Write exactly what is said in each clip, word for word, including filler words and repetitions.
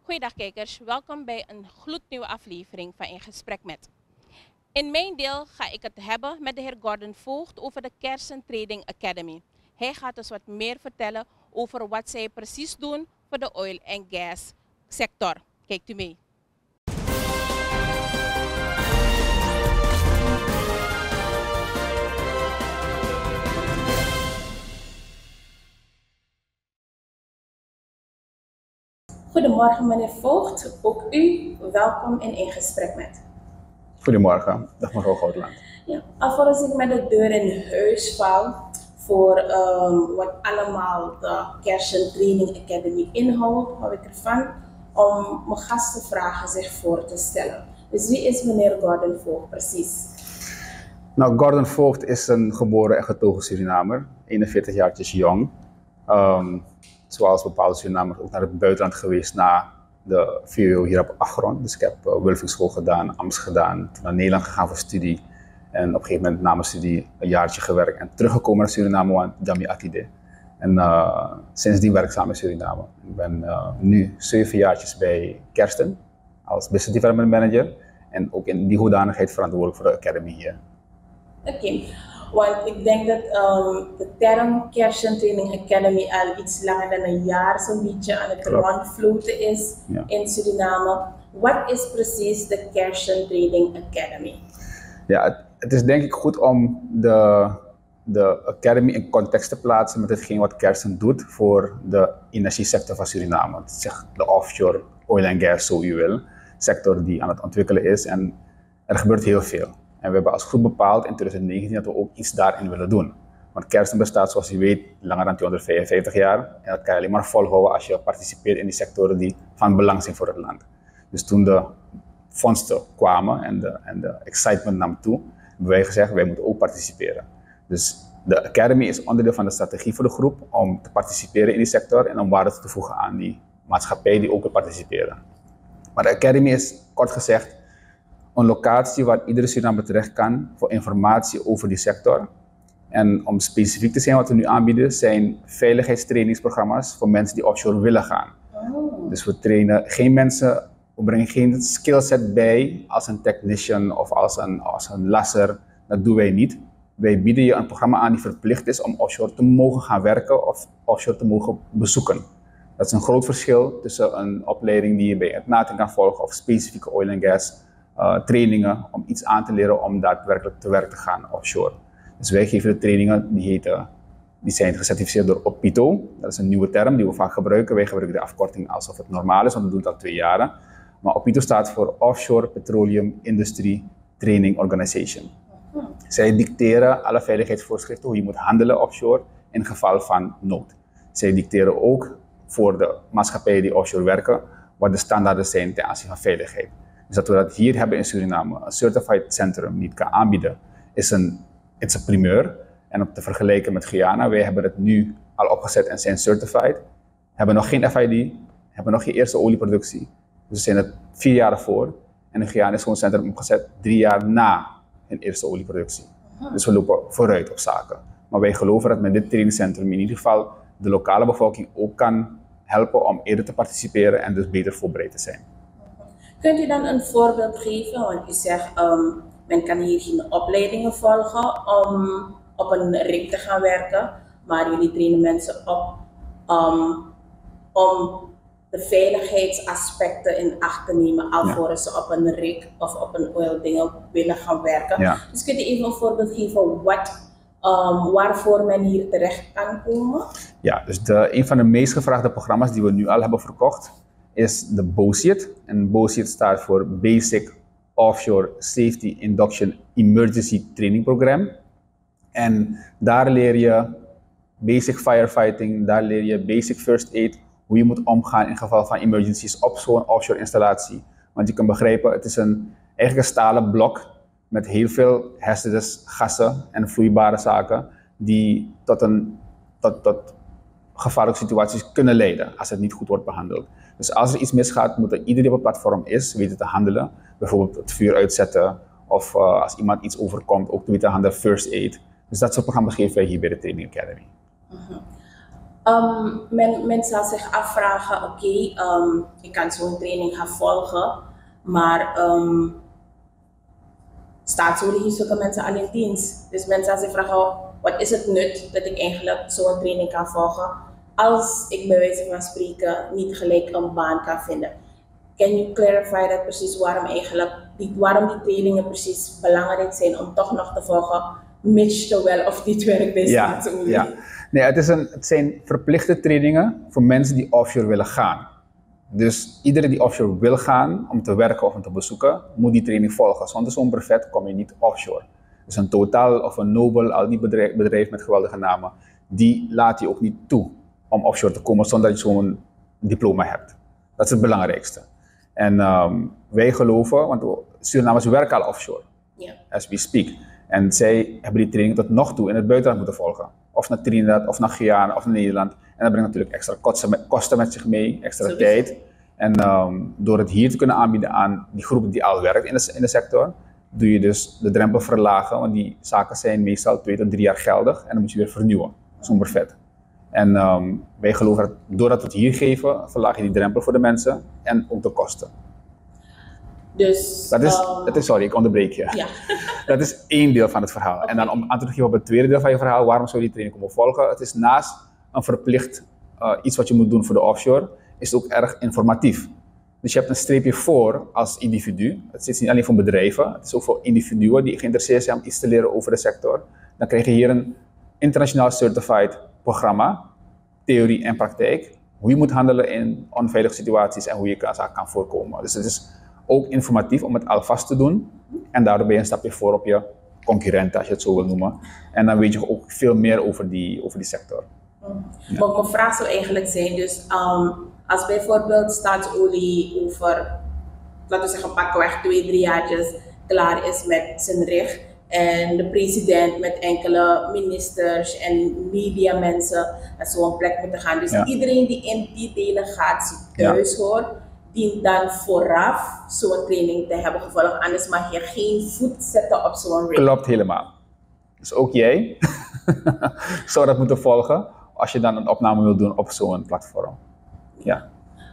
Goeiedag kijkers, welkom bij een gloednieuwe aflevering van In Gesprek Met. In mijn deel ga ik het hebben met de heer Gordon Voogd over de Kersen Trading Academy. Hij gaat dus wat meer vertellen over wat zij precies doen voor de oil en gas sector. Kijkt u mee. Goedemorgen meneer Voogd, ook u welkom in In Gesprek Met. Goedemorgen, dag mevrouw Goudland. Ja, alvorens ik met de deur in huis val voor um, wat allemaal de Kersen Training Academy inhoudt, hou ik ervan om mijn gasten vragen zich voor te stellen. Dus wie is meneer Gordon Voogd precies? Nou, Gordon Voogd is een geboren en getogen Surinamer, eenenveertig jaartjes jong. Um, Zoals bepaalde Surinamers ook naar het buitenland geweest na de V W O hier op achtergrond. Dus ik heb uh, Wilvingschool gedaan, Amst gedaan, toen naar Nederland gegaan voor studie. En op een gegeven moment na mijn studie een jaartje gewerkt en teruggekomen naar Suriname, want Jami Akide. En uh, sindsdien werkzaam in Suriname. Ik ben uh, nu zeven jaartjes bij Kersten als Business Development Manager. En ook in die hoedanigheid verantwoordelijk voor de Academy hier. Oké. Okay. Want ik denk dat um, de term Kersen Training Academy al iets langer dan een jaar zo'n beetje aan het rondvloten is ja. in Suriname. Wat is precies de Kersen Training Academy? Ja, het, het is denk ik goed om de, de Academy in context te plaatsen met hetgeen wat Kersen doet voor de energiesector van Suriname. Het is de offshore oil en gas, zo u wil, sector die aan het ontwikkelen is en er gebeurt heel veel. En we hebben als groep bepaald in twintig negentien dat we ook iets daarin willen doen. Want Kersen bestaat, zoals u weet, langer dan tweehonderdvijfenvijftig jaar. En dat kan je alleen maar volhouden als je participeert in die sectoren die van belang zijn voor het land. Dus toen de fondsen kwamen en de, en de excitement nam toe, hebben wij gezegd, wij moeten ook participeren. Dus de Academy is onderdeel van de strategie voor de groep om te participeren in die sector en om waarde toe te voegen aan die maatschappij die ook wil participeren. Maar de Academy is, kort gezegd, een locatie waar iedere Surinamer terecht kan voor informatie over die sector. En om specifiek te zijn wat we nu aanbieden, zijn veiligheidstrainingsprogramma's voor mensen die offshore willen gaan. Oh. Dus we trainen geen mensen, we brengen geen skillset bij als een technician of als een, als een lasser. Dat doen wij niet. Wij bieden je een programma aan die verplicht is om offshore te mogen gaan werken of offshore te mogen bezoeken. Dat is een groot verschil tussen een opleiding die je bij het NATRIN kan volgen of specifieke oil en gas Uh, trainingen om iets aan te leren om daadwerkelijk te werk te gaan offshore. Dus wij geven de trainingen, die, heten, die zijn gecertificeerd door OPITO. Dat is een nieuwe term die we vaak gebruiken. Wij gebruiken de afkorting alsof het normaal is, want we doen het al twee jaren. Maar OPITO staat voor Offshore Petroleum Industry Training Organization. Zij dicteren alle veiligheidsvoorschriften, hoe je moet handelen offshore in geval van nood. Zij dicteren ook voor de maatschappijen die offshore werken, wat de standaarden zijn ten aanzien van veiligheid. Dus dat we dat hier hebben in Suriname, een certified centrum die het kan aanbieden, is een, it's een primeur. En om te vergelijken met Guyana, wij hebben het nu al opgezet en zijn certified. Hebben nog geen F I D, hebben nog geen eerste olieproductie. Dus we zijn er vier jaar voor. En in Guyana is zo'n centrum opgezet drie jaar na hun eerste olieproductie. Dus we lopen vooruit op zaken. Maar wij geloven dat met dit trainingcentrum in ieder geval de lokale bevolking ook kan helpen om eerder te participeren en dus beter voorbereid te zijn. Kunt u dan een voorbeeld geven? Want u zegt, um, men kan hier geen opleidingen volgen om op een rig te gaan werken, maar jullie trainen mensen op um, om de veiligheidsaspecten in acht te nemen alvorens ja. ze op een rig of op een oil dingen willen gaan werken. Ja. Dus kunt u even een voorbeeld geven wat, um, waarvoor men hier terecht kan komen? Ja, dus de, een van de meest gevraagde programma's die we nu al hebben verkocht is de BOSIT. En BOSIT staat voor Basic Offshore Safety Induction Emergency Training Program. En daar leer je basic firefighting, daar leer je basic first aid, hoe je moet omgaan in geval van emergencies op zo'n offshore installatie. Want je kan begrijpen, het is een, eigenlijk een stalen blok met heel veel hazardous gassen en vloeibare zaken die tot, een, tot, tot gevaarlijke situaties kunnen leiden als het niet goed wordt behandeld. Dus als er iets misgaat, moet er iedereen die op het platform is weten te handelen. Bijvoorbeeld het vuur uitzetten of uh, als iemand iets overkomt, ook te weten handelen, first aid. Dus dat soort programma's geven wij hier bij de Training Academy. Uh-huh. Um, men, men zal zich afvragen, oké, okay, um, ik kan zo'n training gaan volgen, maar um, staatsolie heeft zulke mensen al in dienst. Dus men zal zich vragen, wat is het nut dat ik eigenlijk zo'n training kan volgen, als ik bij wijze van spreken niet gelijk een baan kan vinden. Can you clarify dat precies waarom eigenlijk, die, waarom die trainingen precies belangrijk zijn om toch nog te volgen, mits je wel of niet werkt bij staatsolie? Ja, ja. Nee, het, is een, het zijn verplichte trainingen voor mensen die offshore willen gaan. Dus iedereen die offshore wil gaan om te werken of om te bezoeken, moet die training volgen. Zonder zo'n brevet kom je niet offshore. Dus een Total of een Noble, al die bedrijf, bedrijven met geweldige namen, die laat je ook niet toe om offshore te komen zonder dat je zo'n diploma hebt. Dat is het belangrijkste. En um, wij geloven, want Surinamers werken al offshore, yeah. as we speak. En zij hebben die training tot nog toe in het buitenland moeten volgen. Of naar Trinidad, of naar Guyana, of naar Nederland. En dat brengt natuurlijk extra kosten met, kosten met zich mee, extra Sowieso. tijd. En um, door het hier te kunnen aanbieden aan die groepen die al werken in de, in de sector, doe je dus de drempel verlagen, want die zaken zijn meestal twee tot drie jaar geldig en dan moet je weer vernieuwen, zo'n brevet. En um, wij geloven dat doordat we het hier geven, verlaag je die drempel voor de mensen en ook de kosten. Dus, dat is, um, dat is, sorry, ik onderbreek je. Ja. Dat is één deel van het verhaal. Okay. En dan om aan te geven op het tweede deel van je verhaal, waarom zou je die training komen volgen? Het is naast een verplicht uh, iets wat je moet doen voor de offshore, is het ook erg informatief. Dus je hebt een streepje voor als individu. Het is niet alleen voor bedrijven, het is ook voor individuen die geïnteresseerd zijn om iets te leren over de sector. Dan krijg je hier een internationaal certified programma, theorie en praktijk. Hoe je moet handelen in onveilige situaties en hoe je zaken kan voorkomen. Dus het is ook informatief om het alvast te doen. En daardoor ben je een stapje voor op je concurrenten, als je het zo wil noemen. En dan weet je ook veel meer over die, over die sector. Ja. Maar mijn vraag zou eigenlijk zijn, dus um, als bijvoorbeeld staatsolie over, laten we zeggen, pakweg twee, drie jaartjes klaar is met zijn richt en de president met enkele ministers en mediamensen naar zo'n plek moeten gaan. Dus ja. iedereen die in die delegatie thuis ja. hoort, dient dan vooraf zo'n training te hebben gevolgd. Anders mag je geen voet zetten op zo'n rig. Klopt helemaal. Dus ook jij zou dat moeten volgen als je dan een opname wil doen op zo'n platform. Ja.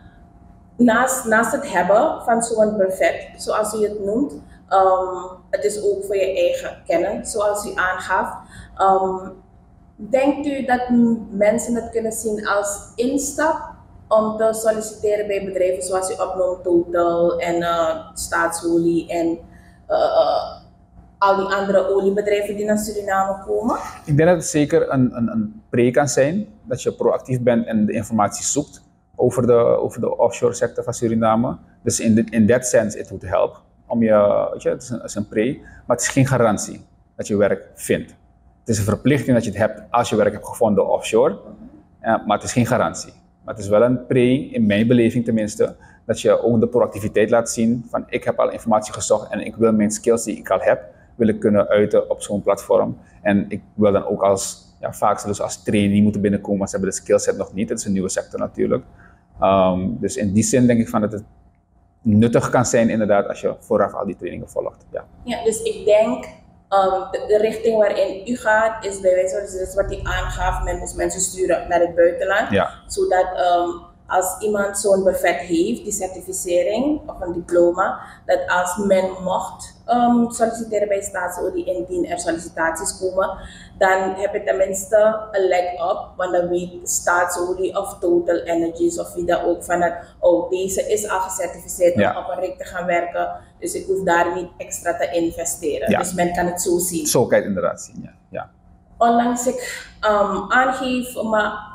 Naast, naast het hebben van zo'n brevet, zoals u het noemt, um, het is ook voor je eigen kennis, zoals u aangaf. Um, denkt u dat mensen het kunnen zien als instap om te solliciteren bij bedrijven zoals u opnoemt, Total en uh, Staatsolie en uh, uh, al die andere oliebedrijven die naar Suriname komen? Ik denk dat het zeker een, een, een pre kan zijn, dat je proactief bent en de informatie zoekt over de, over de offshore sector van Suriname. Dus in, in that sense, it would help. Om je, weet je, het is een, het is een pre, maar het is geen garantie dat je werk vindt. Het is een verplichting dat je het hebt als je werk hebt gevonden offshore, uh, maar het is geen garantie. Maar het is wel een pre, in mijn beleving tenminste, dat je ook de proactiviteit laat zien van ik heb al informatie gezocht en ik wil mijn skills die ik al heb, wil ik kunnen uiten op zo'n platform. En ik wil dan ook als, ja, vaak dus als trainee moeten binnenkomen, want ze hebben de skillset nog niet. Het is een nieuwe sector natuurlijk. Um, dus in die zin denk ik van dat het nuttig kan zijn inderdaad als je vooraf al die trainingen volgt. Ja, ja dus ik denk um, de, de richting waarin u gaat is bij wijze van dus wat u aangaf, men moest mensen sturen naar het buitenland. Ja. Zodat um, als iemand zo'n brevet heeft, die certificering of een diploma, dat als men mocht um, solliciteren bij staatsolie indien er sollicitaties komen, dan heb je tenminste een leg up, want dan weet staatsolie of Total Energies of wie dat ook van dat, oh deze is al gecertificeerd ja. om op een rig te gaan werken, dus ik hoef daar niet extra te investeren. Ja. Dus men kan het zo zien. Zo kan je het inderdaad zien, ja. ja. Ondanks ik um, aangeef, maar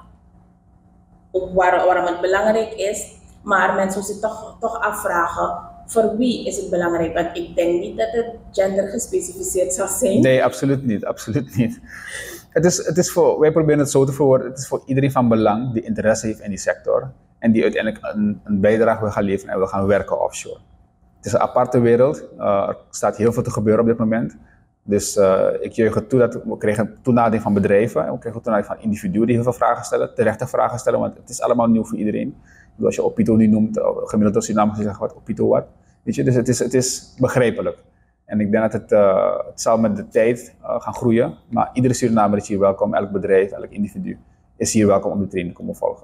Waar, waarom het belangrijk is, maar mensen zich toch, toch afvragen, voor wie is het belangrijk? Want ik denk niet dat het gender gespecificeerd zal zijn. Nee, absoluut niet, absoluut niet. Het is, het is voor, wij proberen het zo te verwoorden, het is voor iedereen van belang die interesse heeft in die sector en die uiteindelijk een, een bijdrage wil gaan leveren en wil gaan werken offshore. Het is een aparte wereld, uh, er staat heel veel te gebeuren op dit moment. Dus uh, ik juich het toe dat we krijgen toenadering van bedrijven en we krijgen toenadering van individuen die heel veel vragen stellen, terechte vragen stellen, want het is allemaal nieuw voor iedereen. Dus als je Opito nu noemt, gemiddeld door Suriname gezegd wat Opito wat, weet je, dus het is, het is begrijpelijk. En ik denk dat het, uh, het zal met de tijd uh, gaan groeien, maar iedere Surinamer is hier welkom, elk bedrijf, elk individu is hier welkom om de training te komen volgen.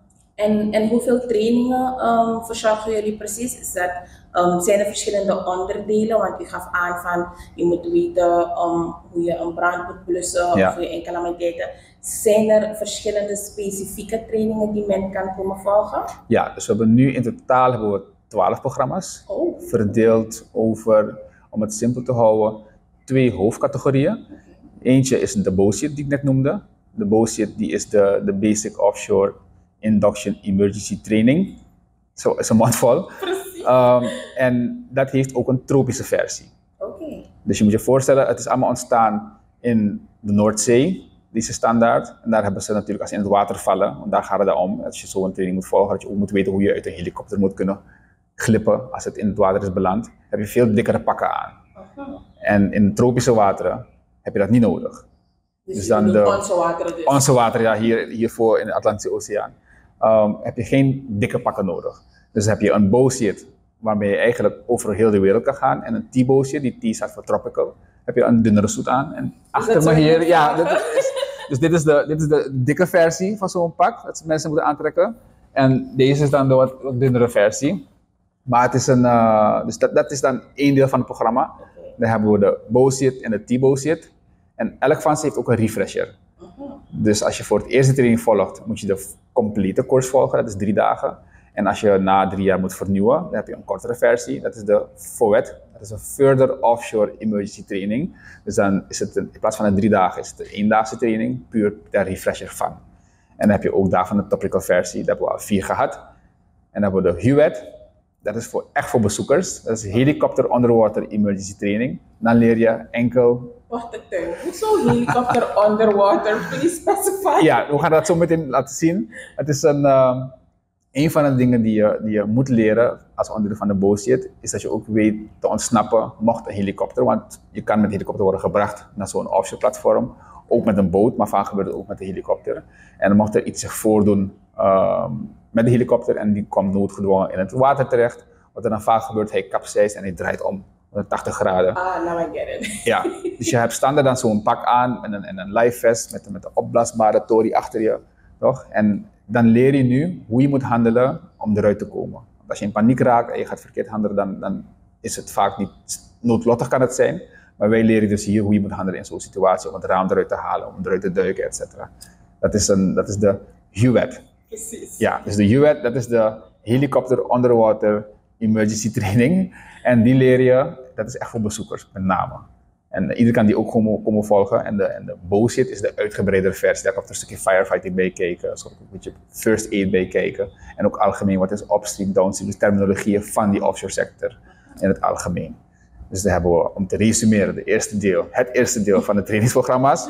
En, en hoeveel trainingen um, verzorgen jullie precies? Is dat, um, zijn er verschillende onderdelen? Want u gaf aan van je moet weten um, hoe je een brand moet blussen Ja. of hoe je in calamiteiten. Zijn er verschillende specifieke trainingen die men kan komen volgen? Ja, dus we hebben nu in totaal hebben we twaalf programma's. Oh. Verdeeld over, om het simpel te houden, twee hoofdcategorieën. Eentje is de BOSIT die ik net noemde. De BOSIT die is de, de Basic Offshore Induction Emergency Training. Zo is een mondvol. Precies. Um, en dat heeft ook een tropische versie. Oké. Okay. Dus je moet je voorstellen, het is allemaal ontstaan in de Noordzee, deze standaard. En daar hebben ze natuurlijk, als ze in het water vallen, want daar gaat het om, als je zo'n training moet volgen, dat je ook moet weten hoe je uit een helikopter moet kunnen glippen als het in het water is beland, heb je veel dikkere pakken aan. Uh-huh. En in tropische wateren heb je dat niet nodig. Dus, Dus dan dan de, de- onze wateren dus. Onze water, ja, hier, hiervoor in de Atlantische Oceaan, um, heb je geen dikke pakken nodig. Dus heb je een BOSIT, waarmee je eigenlijk over heel de wereld kan gaan, en een T-BOSIT, die T staat voor tropical, heb je een dunnere suit aan. En achter dat me zo hier, moet ja, vragen? dit is, dus dit is, de, dit is de dikke versie van zo'n pak, dat mensen moeten aantrekken. En deze is dan de wat, wat dunnere versie. Maar het is een, uh, dus dat, dat is dan één deel van het programma. Okay. Dan hebben we de BOSIT en de T-BOSIT. En elk van ze heeft ook een refresher. Uh-huh. Dus als je voor het eerste training volgt, moet je de f- complete course volgen, dat is drie dagen. En als je na drie jaar moet vernieuwen, dan heb je een kortere versie, dat is de FOET. Dat is een Further Offshore Emergency Training. Dus dan is het een, in plaats van de drie dagen, is het een eendaagse training, puur ter refresher van. En dan heb je ook daarvan de topical versie, daar hebben we al vier gehad. En dan hebben we de HUET, dat is voor, echt voor bezoekers. Dat is Helicopter Underwater Emergency Training. Dan leer je enkel... Wacht even, hoezo helikopter underwater? Please specify. Ja, we gaan dat zo meteen laten zien. Het is een, uh, een van de dingen die je, die je moet leren als onderdeel van de BOSIT, is dat je ook weet te ontsnappen mocht een helikopter, want je kan met een helikopter worden gebracht naar zo'n offshore platform, ook met een boot, maar vaak gebeurt het ook met de helikopter. En dan mocht er iets zich voordoen uh, met de helikopter en die komt noodgedwongen in het water terecht. Wat er dan vaak gebeurt, hij capsized en hij draait om honderdtachtig graden. Ah, now I get it. Ja, dus je hebt standaard dan zo'n pak aan en een, en een live vest met, met een opblaasbare tory achter je, toch? En dan leer je nu hoe je moet handelen om eruit te komen. Want als je in paniek raakt en je gaat verkeerd handelen, dan, dan is het vaak niet noodlottig kan het zijn. Maar wij leren dus hier hoe je moet handelen in zo'n situatie om het raam eruit te halen, om eruit te duiken, et cetera. Dat is, een, dat is de HUET. Precies. Ja, dus de HUET, dat is de Helicopter Underwater Emergency Training. En die leer je, dat is echt voor bezoekers met name. En iedereen kan die ook komen, komen volgen. En de, en de BOSIT is de uitgebreidere versie. Daar komt er een stukje firefighting bij kijken, een beetje first aid bij kijken. En ook algemeen wat is upstream, downstream, dus terminologieën van die offshore sector in het algemeen. Dus daar hebben we, om te resumeren, de eerste deel, het eerste deel van de trainingsprogramma's.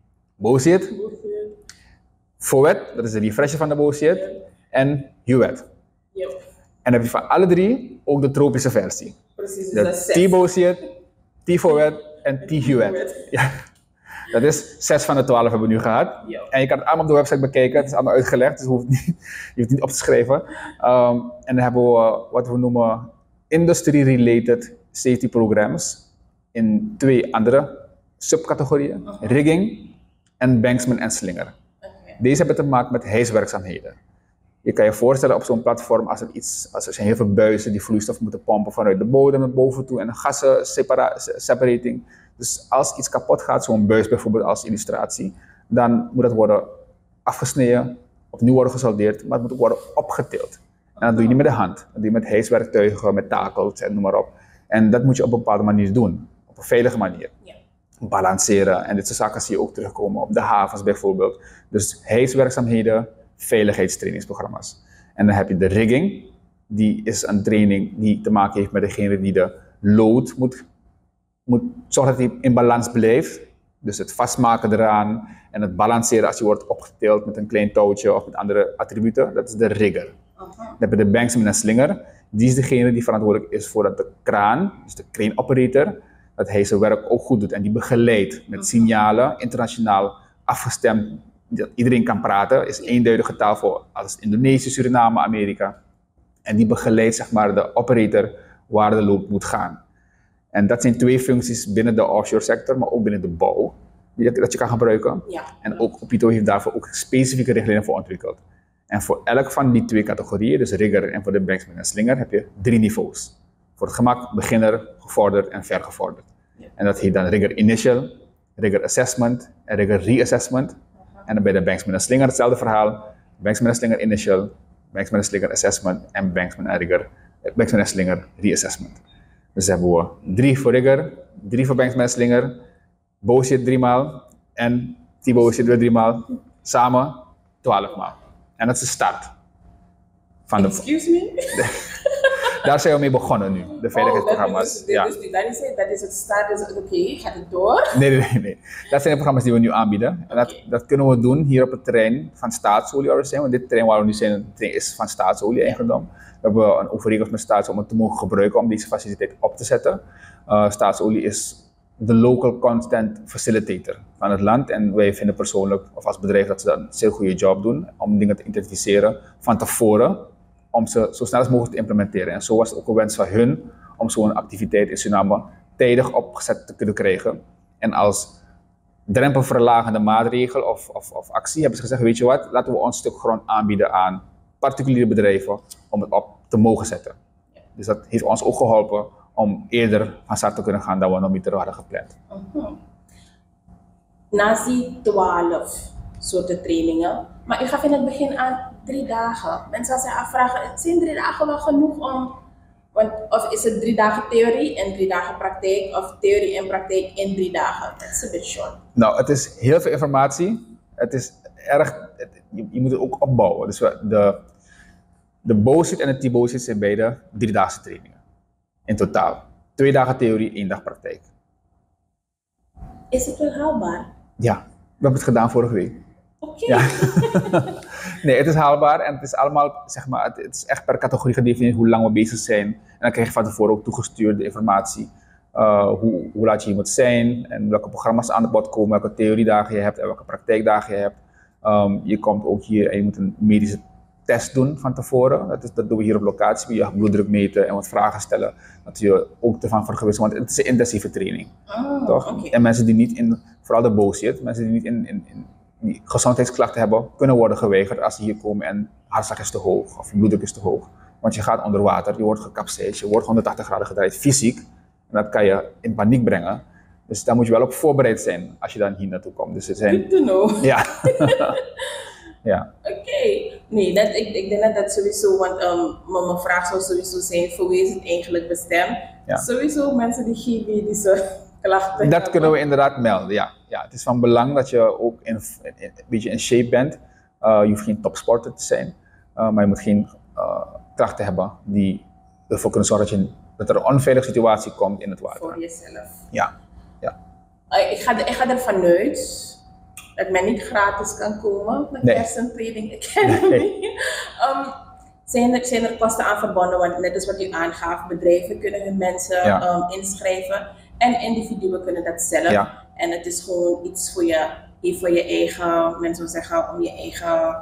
BOSIT, FOET, dat is de refresher van de BOSIT, en HUET. Yep. En dan heb je van alle drie ook de tropische versie. Precies, dus dat is De zes. T-BOSIT, T-FOET en T-HUET. Ja, dat is zes van de twaalf hebben we nu gehad. Ja. En je kan het allemaal op de website bekijken, het is allemaal uitgelegd, dus je hoeft niet, je hoeft niet op te schrijven. Um, en dan hebben we wat we noemen industry-related safety programs in twee andere subcategorieën, Uh-huh. rigging en banksman en slinger. Okay. Deze hebben te maken met hijswerkzaamheden. Je kan je voorstellen op zo'n platform als er iets, als er zijn heel veel buizen die vloeistof moeten pompen vanuit de bodem naar boven toe en gassen separa- separating. Dus als iets kapot gaat, zo'n buis bijvoorbeeld als illustratie, dan moet dat worden afgesneden, opnieuw worden gesoldeerd, maar het moet ook worden opgetild. En dat doe je niet met de hand, dat doe je met hijswerktuigen, met takels en noem maar op. En dat moet je op een bepaalde manier doen, op een veilige manier. Ja. Balanceren en dit soort zaken zie je ook terugkomen op de havens bijvoorbeeld. Dus hijswerkzaamheden, veiligheidstrainingsprogramma's. En dan heb je de rigging, die is een training die te maken heeft met degene die de load moet, moet zorgen dat hij in balans blijft. Dus het vastmaken eraan en het balanceren als je wordt opgetild met een klein touwtje of met andere attributen, dat is de rigger. Uh-huh. Dan heb je de banksman en slinger, die is degene die verantwoordelijk is voor dat de kraan, dus de crane operator, dat hij zijn werk ook goed doet en die begeleidt met signalen, internationaal afgestemd, dat iedereen kan praten, is eenduidige taal voor als Indonesië, Suriname, Amerika. En die begeleidt zeg maar de operator waar de loop moet gaan. En dat zijn twee functies binnen de offshore sector, maar ook binnen de bouw. die, dat je kan gebruiken. Ja. En ook Opito heeft daarvoor ook specifieke richtlijnen voor ontwikkeld. En voor elk van die twee categorieën, dus rigger en voor de banksman en slinger, heb je drie niveaus. Voor het gemak, beginner, gevorderd en vergevorderd. Ja. En dat heet dan rigger initial, rigger assessment en rigger reassessment. Uh-huh. En dan bij de banksman en slinger hetzelfde verhaal. Banksman en slinger initial, banksman en slinger assessment en banksman en rigger, banksman en slinger reassessment. Dus hebben we drie voor rigger, drie voor banksman en slinger, bullshit drie maal en T-bullshit weer drie maal, samen twaalf maal. En dat is de start. Van de Excuse me? Daar zijn we mee begonnen nu, de veiligheidsprogramma's. Oh, dat is, ja. dat, is, dat is het start, dus oké, okay, gaat het door? Nee, nee, nee, nee. Dat zijn de programma's die we nu aanbieden. En dat, okay. dat kunnen we doen hier op het terrein van Staatsolie, want dit terrein waar we nu zijn is van Staatsolie eigendom. We hebben een overeenkomst met Staatsolie om het te mogen gebruiken om deze faciliteit op te zetten. Uh, Staatsolie is de local content facilitator van het land en wij vinden persoonlijk of als bedrijf dat ze dan een zeer goede job doen om dingen te identificeren van tevoren om ze zo snel als mogelijk te implementeren. En zo was het ook een wens van hun om zo'n activiteit in Suriname tijdig opgezet te kunnen krijgen. En als drempelverlagende maatregel of, of, of actie hebben ze gezegd, weet je wat, laten we ons stuk grond aanbieden aan particuliere bedrijven om het op te mogen zetten. Dus dat heeft ons ook geholpen om eerder van start te kunnen gaan dan we nog niet hadden gepland. Uh-huh. Naast die twaalf soorten trainingen, maar u gaf in het begin aan drie dagen. Mensen gaan zich afvragen, zijn drie dagen wel genoeg om, want, of is het drie dagen theorie en drie dagen praktijk, of theorie en praktijk in drie dagen? Dat is een beetje short. Nou, het is heel veel informatie. Het is erg, het, je, je moet het ook opbouwen. Dus de, de bullshit en de T-bullshit zijn beide driedaagse trainingen. In totaal. Twee dagen theorie, één dag praktijk. Is het wel haalbaar? Ja, we hebben het gedaan vorige week. Oké. Okay. Ja. Nee, het is haalbaar en het is allemaal, zeg maar, het, het is echt per categorie gedefinieerd hoe lang we bezig zijn. En dan krijg je van tevoren ook toegestuurde informatie. Uh, hoe, hoe laat je hier moet zijn en welke programma's aan de bod komen, welke theoriedagen je hebt en welke praktijkdagen je hebt. Um, je komt ook hier en je moet een medische test doen van tevoren. Dat, is, dat doen we hier op locatie. Je bloeddruk meten en wat vragen stellen. Dat je ook ervan vergewist wordt. Want het is een intensieve training. Oh, toch? Okay. En mensen die niet in, vooral de bullshit, mensen die niet in, in, in die gezondheidsklachten hebben, kunnen worden geweigerd als ze hier komen en hartslag is te hoog of je bloeddruk is te hoog. Want je gaat onder water, je wordt gecapseisd, je wordt honderdtachtig graden gedraaid fysiek. En dat kan je in paniek brengen. Dus daar moet je wel op voorbereid zijn als je dan hier naartoe komt. Dus het zijn... Good to know. Ja. Ja. Oké. Okay. Nee, dat, ik, ik denk dat dat sowieso, want um, mijn vraag zou sowieso zijn, voor wie is het eigenlijk bestemd? Ja. Sowieso mensen die G B diese klachten Dat hebben. kunnen we inderdaad melden, ja. Ja. Het is van belang dat je ook in, in, in, een beetje in shape bent. Uh, je hoeft geen topsporter te zijn, uh, maar je moet geen uh, krachten hebben die ervoor kunnen zorgen dat, je, dat er een onveilige situatie komt in het water. Voor jezelf. Ja. Ja. Uh, ik, ga, ik ga ervan uit dat men niet gratis kan komen met nee. Kersen Trading Academy. Nee. um, zijn, er, zijn er kosten aan verbonden? Want net als wat u aangaf, bedrijven kunnen hun mensen ja. um, inschrijven en individuen kunnen dat zelf. Ja. En het is gewoon iets voor je, hier voor je eigen, mensen zeggen, om je eigen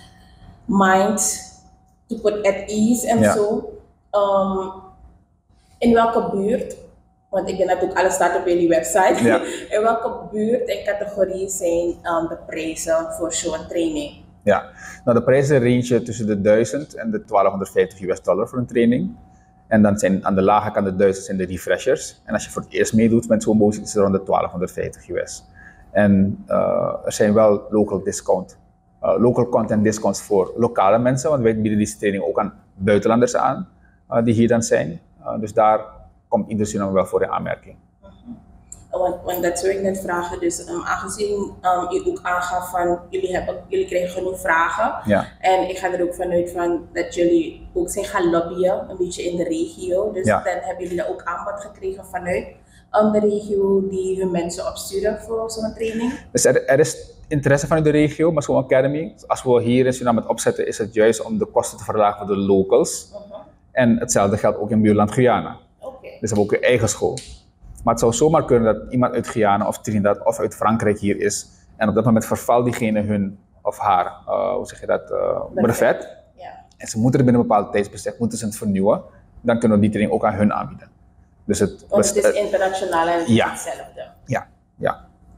mind to put at ease en ja. zo. Um, in welke buurt? Want ik denk dat ook alles staat op jullie website. Ja. In welke buurt en categorie zijn um, de prijzen voor zo'n training? Ja, nou de prijzen rangen tussen de duizend en de twaalfhonderdvijftig US dollar voor een training. En dan zijn aan de lage kant de duizend zijn de refreshers. En als je voor het eerst meedoet met zo'n motie is het rond de twaalfhonderdvijftig US. En uh, er zijn wel local discount, uh, local content discounts voor lokale mensen. Want wij bieden deze training ook aan buitenlanders aan, uh, die hier dan zijn. Uh, dus daar komt ieder Suriname wel voor in aanmerking. Uh-huh. Want, want dat zou ik net vragen, dus um, aangezien um, u ook aangaf van jullie, hebben, jullie krijgen genoeg vragen. Ja. En ik ga er ook vanuit van dat jullie ook zijn gaan lobbyen, een beetje in de regio. Dus ja. dan hebben jullie daar ook aanbod gekregen vanuit um, de regio die hun mensen opsturen voor zo'n training. Dus er, er is interesse vanuit de regio, maar zo'n academy, als we hier in Suriname het opzetten, is het juist om de kosten te verlagen voor de locals. Uh-huh. En hetzelfde geldt ook in buurland Guyana. Okay. Dus we hebben ook een eigen school. Maar het zou zomaar kunnen dat iemand uit Guyana of Trinidad of uit Frankrijk hier is en op dat moment vervalt diegene hun of haar, uh, hoe zeg je dat, uh, brevet. Ja. En ze moeten er binnen een bepaald tijdsbestek moeten ze het vernieuwen. Dan kunnen we die training ook aan hun aanbieden. Dus het, Want het is internationaal en het is ja. hetzelfde. Ja, ja.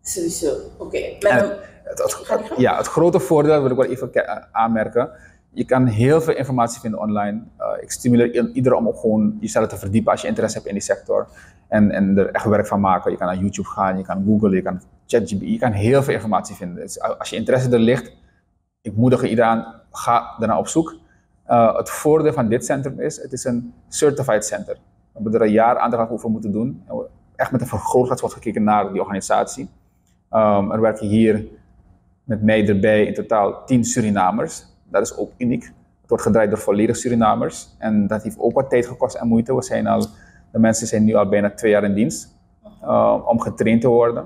Sowieso, oké. Okay. Het, het, ja, het grote voordeel wil ik wel even aanmerken. Je kan heel veel informatie vinden online. Uh, ik stimuleer iedereen om ook gewoon jezelf te verdiepen als je interesse hebt in die sector. En, en er echt werk van maken. Je kan naar YouTube gaan, je kan googlen, je kan ChatGPT, je kan heel veel informatie vinden. Dus als je interesse er ligt, ik moedig iedereen aan, ga daarna op zoek. Uh, het voordeel van dit centrum is, het is een certified center. We hebben er een jaar aandacht over moeten doen. En echt met een vergrootglas wordt gekeken naar die organisatie. Um, er werken hier met mij erbij in totaal tien Surinamers. Dat is ook uniek. Het wordt gedraaid door volledig Surinamers. En dat heeft ook wat tijd gekost en moeite. We zijn al, de mensen zijn nu al bijna twee jaar in dienst uh, om getraind te worden.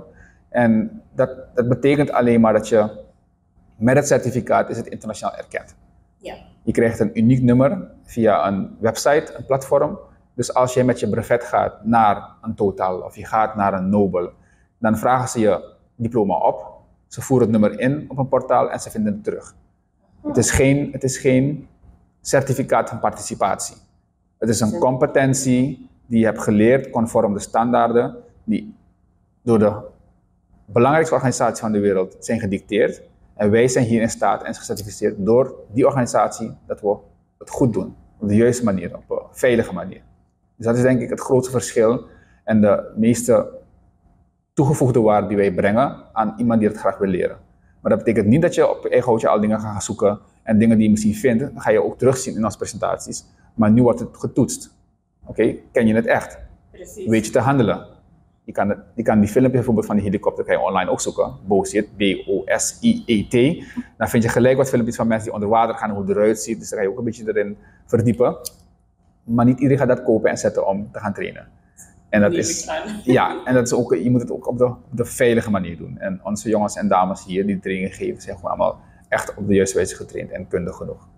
En dat, dat betekent alleen maar dat je met het certificaat is het internationaal erkend. Ja. Je krijgt een uniek nummer via een website, een platform. Dus als je met je brevet gaat naar een Total of je gaat naar een Nobel, dan vragen ze je diploma op. Ze voeren het nummer in op een portaal en ze vinden het terug. Het is geen, het is geen certificaat van participatie. Het is een competentie die je hebt geleerd conform de standaarden die door de belangrijkste organisaties van de wereld zijn gedicteerd. En wij zijn hier in staat en gecertificeerd door die organisatie dat we het goed doen. Op de juiste manier, op een veilige manier. Dus dat is denk ik het grootste verschil en de meeste toegevoegde waarde die wij brengen aan iemand die het graag wil leren. Maar dat betekent niet dat je op je eigen houtje al dingen gaat gaan zoeken en dingen die je misschien vindt, dan ga je ook terugzien in onze presentaties. Maar nu wordt het getoetst. Oké, okay? Ken je het echt? Precies. Weet je te handelen? Je kan, het, je kan die filmpje bijvoorbeeld van die helikopter kan je online ook zoeken. Bosit, B O S I E T. Dan vind je gelijk wat filmpjes van mensen die onder water gaan en hoe het eruit ziet. Dus daar ga je ook een beetje erin verdiepen. Maar niet iedereen gaat dat kopen en zetten om te gaan trainen. En dat is, ja, en dat is ook, je moet het ook op de, op de veilige manier doen. En onze jongens en dames hier die training geven, zijn gewoon allemaal echt op de juiste wijze getraind en kundig genoeg.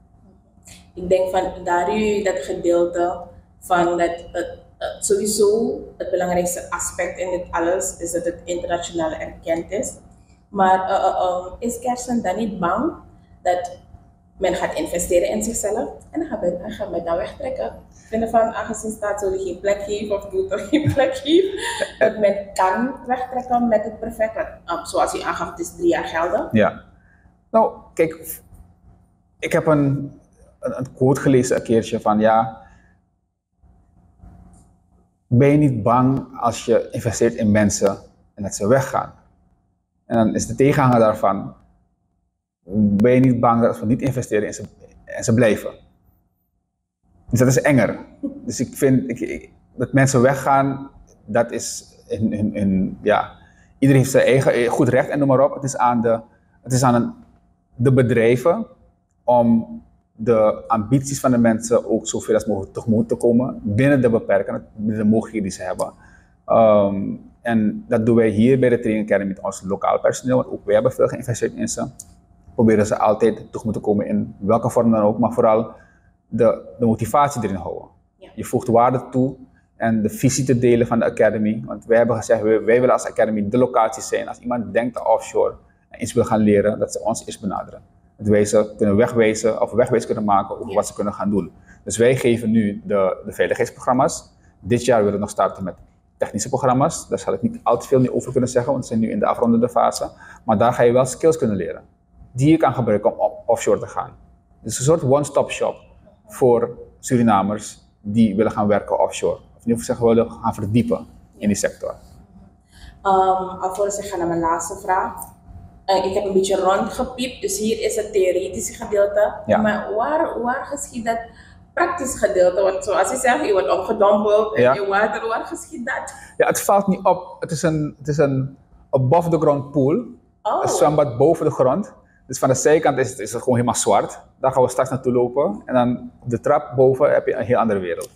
Ik denk van daar u dat gedeelte van dat het, het sowieso het belangrijkste aspect in dit alles is dat het internationaal erkend is. Maar uh, uh, um, is Kersen dan niet bang dat men gaat investeren in zichzelf en dan gaat men, dan gaat men dan wegtrekken? Vinden van aangezien staat zo geen plek heeft of doet er geen plek heeft, dat men kan wegtrekken met het perfect. Um, zoals u aangaf, het is drie jaar gelden. Ja. Nou, kijk, ik heb een, een, een quote gelezen een keertje van ja, ben je niet bang als je investeert in mensen en dat ze weggaan? En dan is de tegenhanger daarvan, ben je niet bang dat als we niet investeren en ze, en ze blijven? Dus dat is enger. Dus ik vind ik, ik, dat mensen weggaan, dat is in, in, in, ja, iedereen heeft zijn eigen goed recht en noem maar op. Het is aan de, het is aan een, de bedrijven om de ambities van de mensen ook zoveel als mogelijk tegemoet te komen binnen de beperkingen, binnen de mogelijkheden die ze hebben. Um, en dat doen wij hier bij de Training Academy met ons lokaal personeel, want ook wij hebben veel geïnvesteerd in ze. Proberen ze altijd tegemoet te komen in welke vorm dan ook, maar vooral de, de motivatie erin houden. Ja. Je voegt waarde toe en de visie te delen van de Academy. Want wij hebben gezegd, wij, wij willen als Academy de locatie zijn. Als iemand denkt offshore en iets wil gaan leren, dat ze ons eerst benaderen. Dat wij ze kunnen wegwijzen of wegwijs kunnen maken over ja. wat ze kunnen gaan doen. Dus wij geven nu de, de veiligheidsprogramma's. Dit jaar willen we nog starten met technische programma's. Daar zal ik niet al te veel meer over kunnen zeggen, want we zijn nu in de afrondende fase. Maar daar ga je wel skills kunnen leren, die je kan gebruiken om offshore te gaan. Dus een soort one-stop shop voor Surinamers die willen gaan werken offshore. Of in ieder geval willen gaan verdiepen in die sector. Um, alvorens ik ga naar mijn laatste vraag. Uh, ik heb een beetje rondgepiept, dus hier is het theoretische gedeelte. Ja. Maar waar, waar geschiet dat praktische gedeelte? Want zoals je zegt, je wordt opgedompeld in ja. je water. Waar geschiet dat? Ja, het valt niet op. Het is een, het is een above the ground pool. Oh. Een zwembad boven de grond. Dus van de zijkant is het, is het gewoon helemaal zwart. Daar gaan we straks naartoe lopen. En dan op de trap boven heb je een heel andere wereld.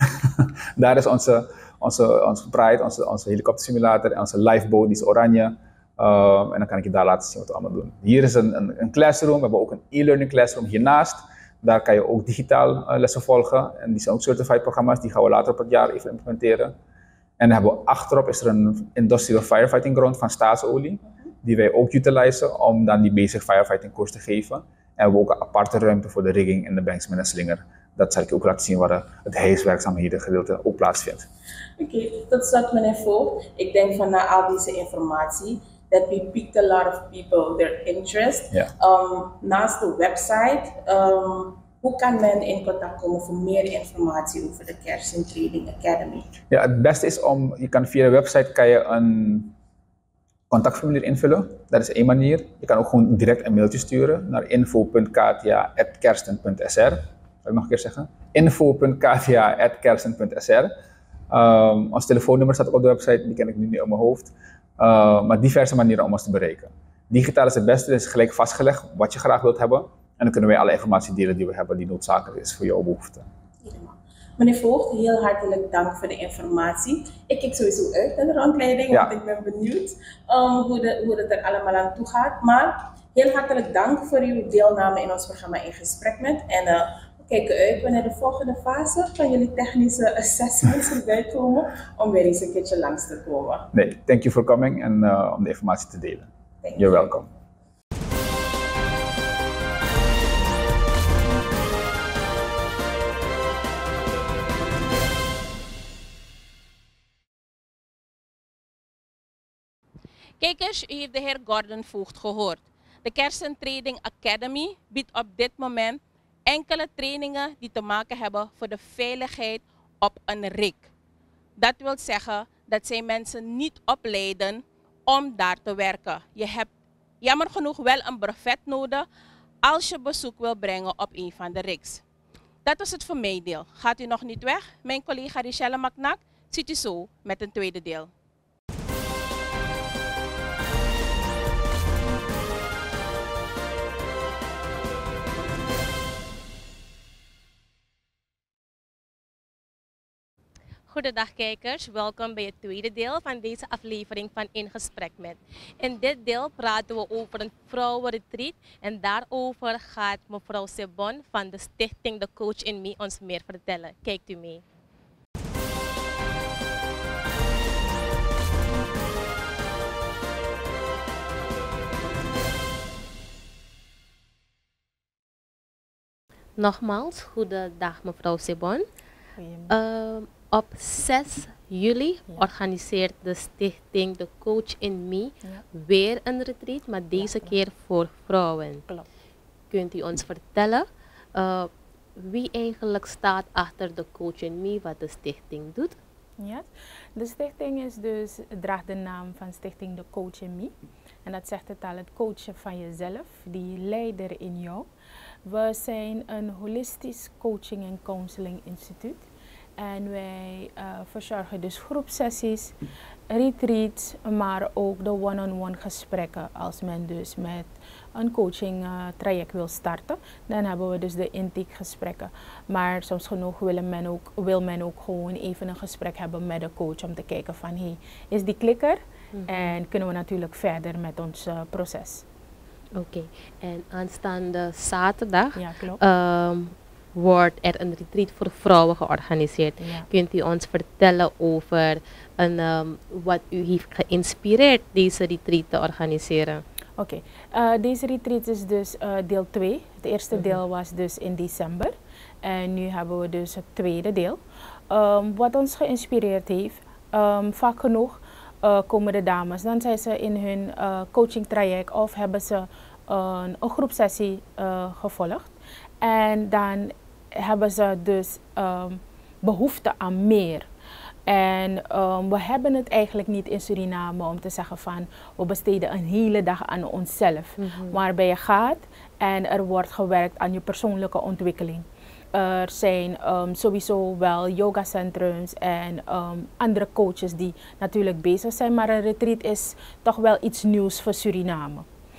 Daar is onze, onze, onze Pride, onze, onze helikoptersimulator en onze lifeboat, die is oranje. Uh, en dan kan ik je daar laten zien wat we allemaal doen. Hier is een, een, een classroom. We hebben ook een e-learning classroom hiernaast. Daar kan je ook digitaal uh, lessen volgen. En die zijn ook certified programma's. Die gaan we later op het jaar even implementeren. En dan hebben we achterop is er een industrial firefighting ground van Staatsolie. Die wij ook utilisen om dan die basic firefighting course te geven. En we hebben ook een aparte ruimte voor de rigging en de banks met een slinger. Dat zal ik je ook laten zien waar het hijswerkzaamheden gedeelte ook plaatsvindt. Oké, okay, tot slot meneer Voogd. Ik denk van na al deze informatie that we piqued a lot of people, their interest. Ja. Um, naast de website, um, hoe kan men in contact komen voor meer informatie over de Kersen Trading Academy? Ja, het beste is om, je kan via de website kan je een contactformulier invullen. Dat is één manier. Je kan ook gewoon direct een mailtje sturen naar info punt katia apenstaartje kersten punt s r. Zal ik nog een keer zeggen? info punt katia apenstaartje kersten punt s r. Um, ons telefoonnummer staat ook op de website, die ken ik nu niet op mijn hoofd. Uh, maar diverse manieren om ons te bereiken. Digitaal is het beste, het is gelijk vastgelegd wat je graag wilt hebben. En dan kunnen wij alle informatie delen die we hebben die noodzakelijk is voor jouw behoefte. Helemaal. Meneer Voogd, heel hartelijk dank voor de informatie. Ik kijk sowieso uit naar de rondleiding, Ja. want ik ben benieuwd um, hoe, de, hoe het er allemaal aan toe gaat. Maar heel hartelijk dank voor uw deelname in ons programma In Gesprek Met. En uh, we kijken uit wanneer de volgende fase van jullie technische assessments erbij komen, om weer eens een keertje langs te komen. Nee, thank you for coming en uh, om de informatie te delen. Thank You're welcome. Kijkers, u heeft de heer Gordon Voogd gehoord. De Kersen Trading Academy biedt op dit moment enkele trainingen die te maken hebben voor de veiligheid op een rig. Dat wil zeggen dat zij mensen niet opleiden om daar te werken. Je hebt jammer genoeg wel een brevet nodig als je bezoek wil brengen op een van de rigs. Dat was het voor mij deel. Gaat u nog niet weg? Mijn collega Richelle Macnak ziet u zo met een tweede deel. Goedendag kijkers, welkom bij het tweede deel van deze aflevering van In Gesprek Met. In dit deel praten we over een vrouwenretreat en daarover gaat mevrouw Sebon van de stichting The Coach in Me ons meer vertellen. Kijkt u mee. Nogmaals, goedendag mevrouw Sebon. Uh, op zes juli ja. organiseert de stichting The Coach in Me ja. weer een retreat, maar deze ja, keer voor vrouwen. Klopt. Kunt u ons vertellen uh, wie eigenlijk staat achter The Coach in Me, wat de stichting doet? Ja, de stichting is dus, draagt de naam van stichting The Coach in Me. En dat zegt het al, het coachen van jezelf, die leider in jou. We zijn een holistisch coaching en counseling instituut. En wij uh, verzorgen dus groepsessies, retreats, maar ook de one-on-one gesprekken. Als men dus met een coaching uh, traject wil starten, dan hebben we dus de intakegesprekken. Maar soms genoeg wil men, ook, wil men ook gewoon even een gesprek hebben met de coach om te kijken van, hey, is die klikker? Mm-hmm. En kunnen we natuurlijk verder met ons uh, proces. Oké, okay. En aanstaande zaterdag ja, klopt. Um, wordt er een retreat voor vrouwen georganiseerd. Ja. Kunt u ons vertellen over een, um, wat u heeft geïnspireerd deze retreat te organiseren? Oké, okay. uh, deze retreat is dus uh, deel twee. Het eerste mm-hmm. deel was dus in december. En nu hebben we dus het tweede deel. Um, wat ons geïnspireerd heeft, um, vaak genoeg uh, komen de dames, dan zijn ze in hun uh, coaching traject of hebben ze uh, een groepsessie uh, gevolgd. En dan hebben ze dus um, behoefte aan meer. En um, we hebben het eigenlijk niet in Suriname om te zeggen van we besteden een hele dag aan onszelf. Mm-hmm. Waarbij je gaat en er wordt gewerkt aan je persoonlijke ontwikkeling. Er zijn um, sowieso wel yogacentrums en um, andere coaches die natuurlijk bezig zijn. Maar een retreat is toch wel iets nieuws voor Suriname.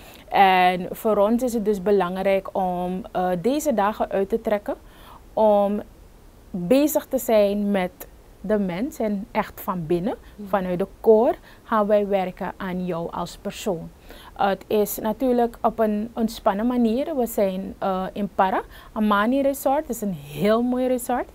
En voor ons is het dus belangrijk om uh, deze dagen uit te trekken. Om bezig te zijn met de mens en echt van binnen, vanuit de core, gaan wij werken aan jou als persoon. Uh, het is natuurlijk op een ontspannen manier. We zijn uh, in Para, Amani Resort. Het is een heel mooi resort.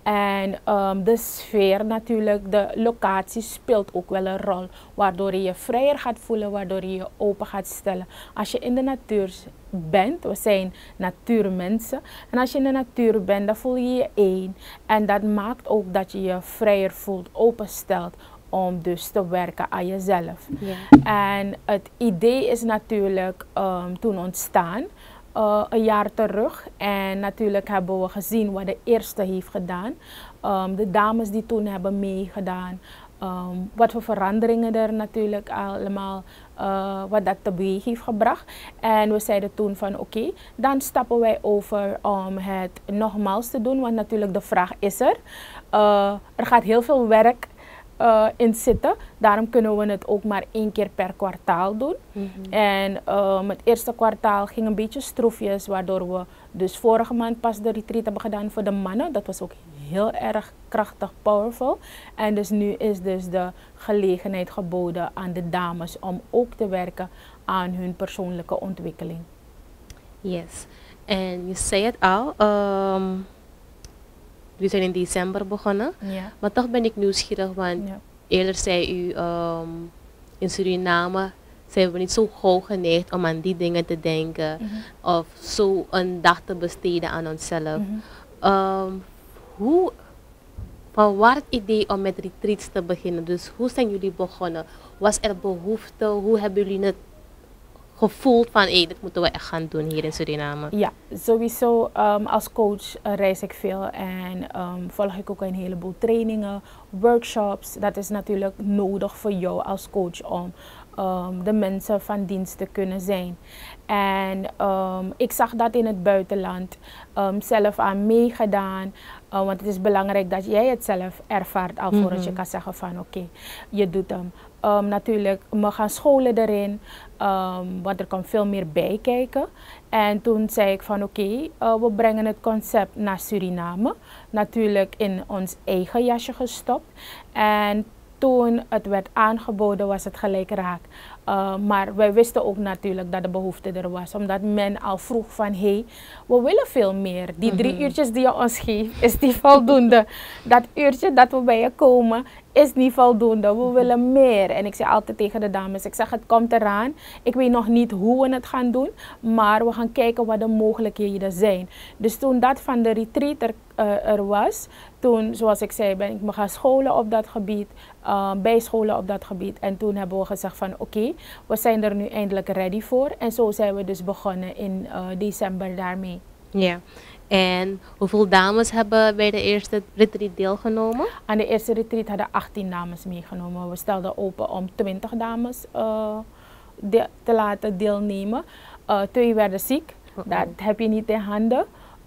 En um, de sfeer natuurlijk, de locatie speelt ook wel een rol. Waardoor je je vrijer gaat voelen, waardoor je je open gaat stellen. Als je in de natuur bent, we zijn natuurmensen. En als je in de natuur bent, dan voel je je één. En dat maakt ook dat je je vrijer voelt, openstelt om dus te werken aan jezelf. Yeah. En het idee is natuurlijk um, toen ontstaan, uh, een jaar terug. En natuurlijk hebben we gezien wat de eerste heeft gedaan. Um, de dames die toen hebben meegedaan. Um, wat voor veranderingen er natuurlijk allemaal, uh, wat dat teweeg heeft gebracht. En we zeiden toen van oké, okay, dan stappen wij over om het nogmaals te doen. Want natuurlijk de vraag is er. Uh, er gaat heel veel werk uh, in zitten. Daarom kunnen we het ook maar één keer per kwartaal doen. Mm-hmm. En um, het eerste kwartaal ging een beetje stroefjes, waardoor we dus vorige maand pas de retreat hebben gedaan voor de mannen. Dat was ook heel erg krachtig, powerful. En dus nu is dus de gelegenheid geboden aan de dames om ook te werken aan hun persoonlijke ontwikkeling. Yes, en je zei het al, um, we zijn in december begonnen, Ja. maar toch ben ik nieuwsgierig, want Ja. eerder zei u, um, in Suriname zijn we niet zo gauw geneigd om aan die dingen te denken, Mm-hmm. of zo een dag te besteden aan onszelf. Mm-hmm. Um, hoe, van waar het idee om met retreats te beginnen? Dus hoe zijn jullie begonnen? Was er behoefte? Hoe hebben jullie het gevoeld van, hé, hey, dit moeten we echt gaan doen hier in Suriname? Ja, sowieso um, als coach uh, reis ik veel en um, volg ik ook een heleboel trainingen, workshops. Dat is natuurlijk nodig voor jou als coach om um, de mensen van dienst te kunnen zijn. En um, ik zag dat in het buitenland, um, zelf aan meegedaan. Uh, want het is belangrijk dat jij het zelf ervaart alvorens mm-hmm. je kan zeggen van oké, okay, je doet hem. Um, natuurlijk, we gaan scholen erin, um, want er komt veel meer bij kijken. En toen zei ik van oké, okay, uh, we brengen het concept naar Suriname. Natuurlijk in ons eigen jasje gestopt. En toen het werd aangeboden was het gelijk raak. Uh, maar wij wisten ook natuurlijk dat de behoefte er was. Omdat men al vroeg van hé, hey, we willen veel meer. Die drie mm-hmm. uurtjes die je ons geeft, is die voldoende? Dat uurtje dat we bij je komen, is niet voldoende. We mm-hmm. willen meer. En ik zei altijd tegen de dames, ik zeg het komt eraan. Ik weet nog niet hoe we het gaan doen. Maar we gaan kijken wat de mogelijkheden zijn. Dus toen dat van de retreat er, uh, er was, toen zoals ik zei, ben ik me gaan scholen op dat gebied. Uh, bijscholen op dat gebied. En toen hebben we gezegd van oké, okay, we zijn er nu eindelijk ready voor. En zo zijn we dus begonnen in uh, december daarmee. Ja, en hoeveel dames hebben bij de eerste retreat deelgenomen? Aan de eerste retreat hadden achttien dames meegenomen. We stelden open om twintig dames uh, de, te laten deelnemen. Uh, twee werden ziek, uh-oh. Dat heb je niet in handen.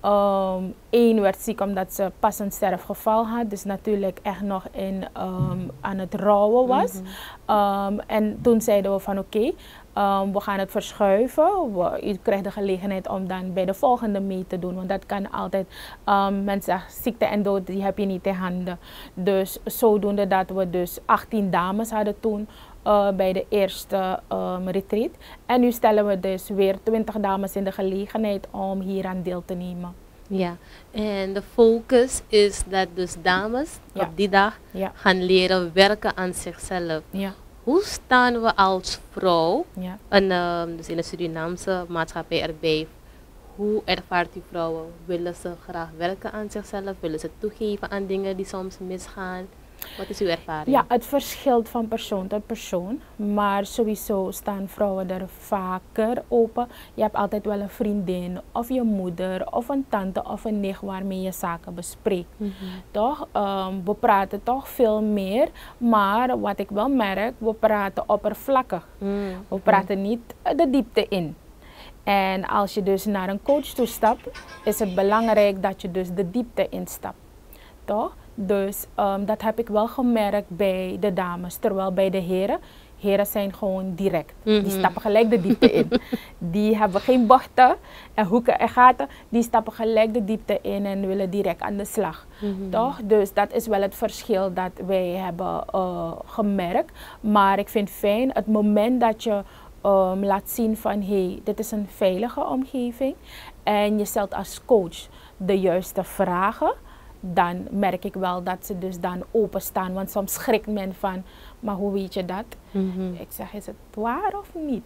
Um, Eén werd ziek omdat ze pas een sterfgeval had, dus natuurlijk echt nog in, um, aan het rouwen was. Mm-hmm. um, en toen zeiden we van oké, okay, um, we gaan het verschuiven. We, u krijgt de gelegenheid om dan bij de volgende mee te doen, want dat kan altijd, um, mensen zeggen ziekte en dood, die heb je niet in handen. Dus zodoende dat we dus achttien dames hadden toen. Uh, bij de eerste um, retreat. En nu stellen we dus weer twintig dames in de gelegenheid om hier aan deel te nemen. Ja, en de focus is dat dus dames ja. op die dag ja. gaan leren werken aan zichzelf. Ja. Hoe staan we als vrouw, ja. en, uh, dus in de Surinaamse maatschappij erbij, hoe ervaart u vrouwen? Willen ze graag werken aan zichzelf? Willen ze toegeven aan dingen die soms misgaan? Wat is uw ervaring? Ja, het verschilt van persoon tot persoon. Maar sowieso staan vrouwen er vaker open. Je hebt altijd wel een vriendin of je moeder of een tante of een nicht waarmee je zaken bespreekt. Mm-hmm. Toch? Um, we praten toch veel meer. Maar wat ik wel merk, we praten oppervlakkig. Mm-hmm. We praten niet de diepte in. En als je dus naar een coach toe stapt, is het belangrijk dat je dus de diepte instapt. Toch? Dus um, dat heb ik wel gemerkt bij de dames. Terwijl bij de heren, heren zijn gewoon direct. Mm-hmm. Die stappen gelijk de diepte in. Die hebben geen bochten en hoeken en gaten. Die stappen gelijk de diepte in en willen direct aan de slag. Mm-hmm. Toch? Dus dat is wel het verschil dat wij hebben uh, gemerkt. Maar ik vind het fijn, het moment dat je um, laat zien van hé, hey, dit is een veilige omgeving. En je stelt als coach de juiste vragen. Dan merk ik wel dat ze dus dan openstaan. Want soms schrikt men van, maar hoe weet je dat? Mm-hmm. Ik zeg, is het waar of niet?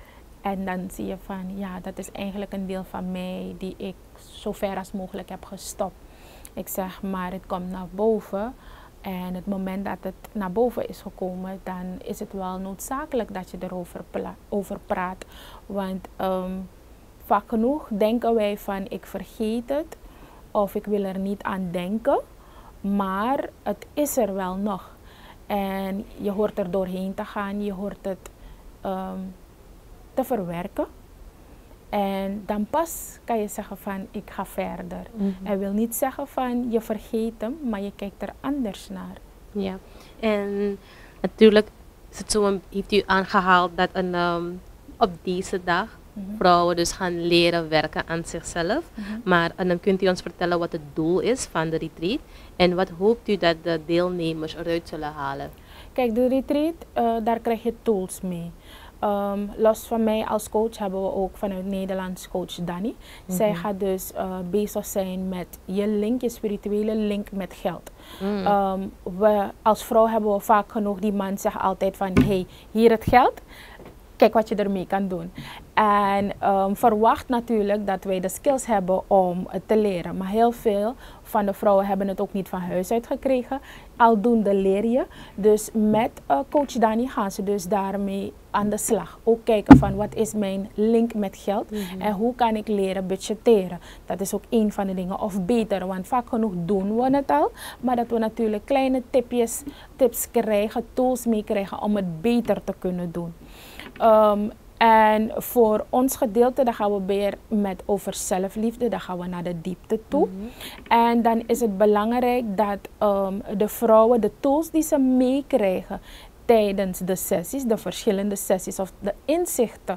En dan zie je van, ja, dat is eigenlijk een deel van mij die ik zo ver als mogelijk heb gestopt. Ik zeg, maar het komt naar boven En het moment dat het naar boven is gekomen, dan is het wel noodzakelijk dat je erover over praat. Want um, vaak genoeg denken wij van ik vergeet het of ik wil er niet aan denken. Maar het is er wel nog. En je hoort er doorheen te gaan, je hoort het um, te verwerken. En dan pas kan je zeggen van ik ga verder. Mm-hmm. Hij wil niet zeggen van je vergeet hem, maar je kijkt er anders naar. Ja, en natuurlijk is het zo, heeft u aangehaald dat een, um, op deze dag mm-hmm. vrouwen dus gaan leren werken aan zichzelf. Mm-hmm. Maar en dan kunt u ons vertellen wat het doel is van de retreat en wat hoopt u dat de deelnemers eruit zullen halen? Kijk, de retreat, uh, daar krijg je tools mee. Um, los van mij als coach hebben we ook vanuit Nederlands coach Danny. Mm-hmm. Zij gaat dus uh, bezig zijn met je link, je spirituele link met geld. Mm. Um, we, als vrouw hebben we vaak genoeg, die man zegt altijd van, hey, hier het geld. Kijk wat je ermee kan doen. En um, verwacht natuurlijk dat wij de skills hebben om het te leren. Maar heel veel van de vrouwen hebben het ook niet van huis uit gekregen. Aldoende leer je. Dus met uh, coach Danny gaan ze dus daarmee aan de slag. Ook kijken van wat is mijn link met geld. Mm-hmm. En hoe kan ik leren budgetteren. Dat is ook een van de dingen. Of beter, want vaak genoeg doen we het al. Maar dat we natuurlijk kleine tipjes, tips krijgen, tools mee krijgen om het beter te kunnen doen. Um, en voor ons gedeelte, dan gaan we weer met over zelfliefde, dan gaan we naar de diepte toe. Mm-hmm. En dan is het belangrijk dat um, de vrouwen de tools die ze meekrijgen tijdens de sessies, de verschillende sessies of de inzichten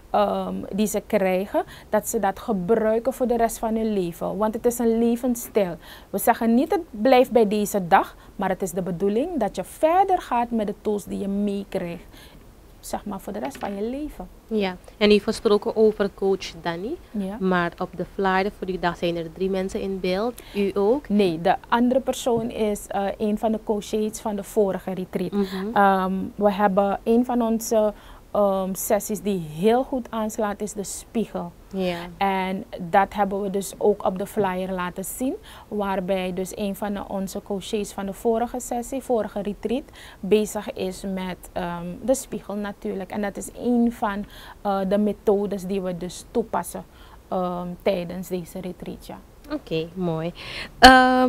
um, die ze krijgen, dat ze dat gebruiken voor de rest van hun leven. Want het is een levensstijl. We zeggen niet het blijft bij deze dag, maar het is de bedoeling dat je verder gaat met de tools die je meekrijgt. Zeg maar voor de rest van je leven. Ja, en u heeft gesproken over coach Danny. Ja. Maar op de flyer voor die dag zijn er drie mensen in beeld. U ook? Nee, de andere persoon is uh, een van de coaches van de vorige retreat. Mm-hmm. um, we hebben een van onze um, sessies die heel goed aanslaat, is de spiegel. Ja. En dat hebben we dus ook op de flyer laten zien. Waarbij dus een van de, onze coaches van de vorige sessie, vorige retreat, bezig is met um, de spiegel natuurlijk. En dat is een van uh, de methodes die we dus toepassen um, tijdens deze retreat. Ja. Oké, okay, mooi. Uh,